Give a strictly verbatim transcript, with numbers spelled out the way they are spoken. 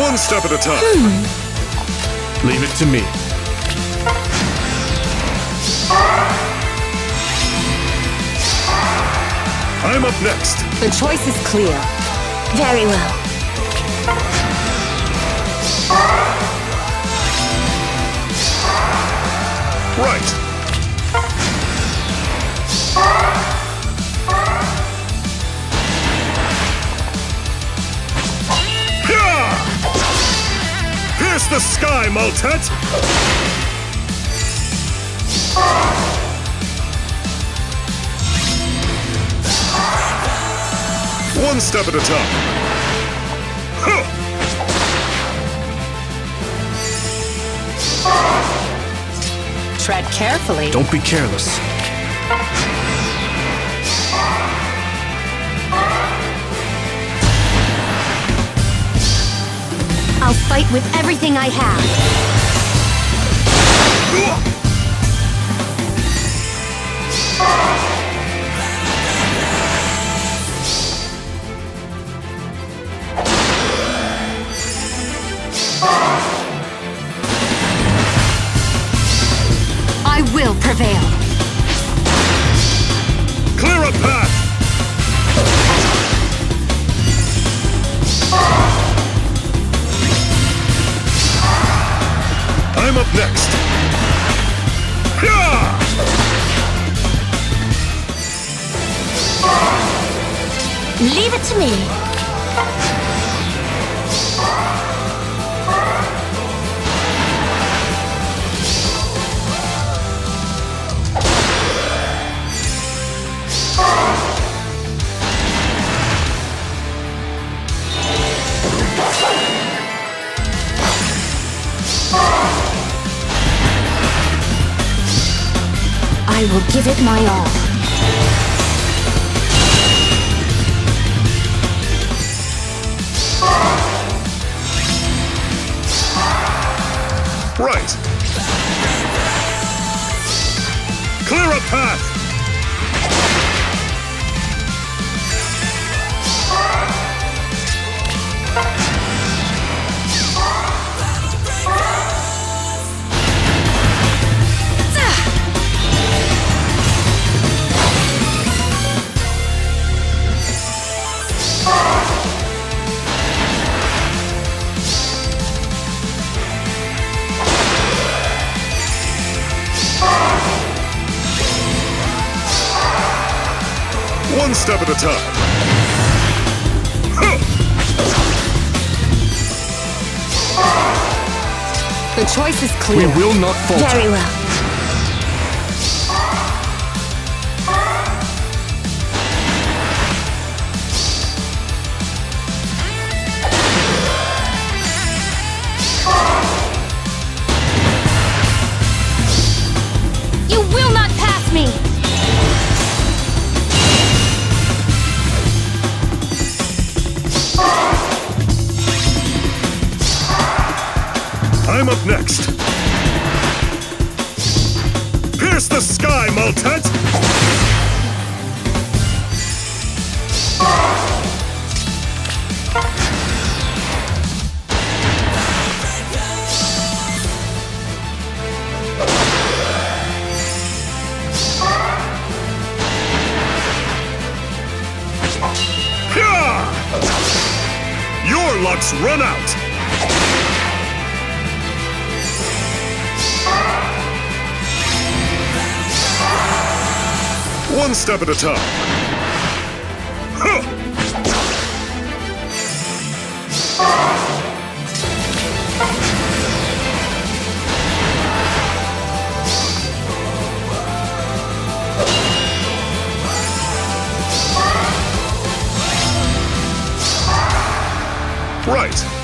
One step at a time. Hmm. Leave it to me. I'm up next. The choice is clear. Very well. Right. Yeah! Pierce the sky, Maltet! One step at a time. Huh. Tread carefully. Don't be careless. I'll fight with everything I have. I will prevail. Clear a path! I'm up next. Yeah! Leave it to me. I will give it my all. Right. Clear a path. One step at a time. Huh. The choice is clear. We will not falter. Very well. You will not pass me! I'm up next. Pierce the sky, Maltet! Yeah! Your luck's run out! One step at a time. Huh. Right.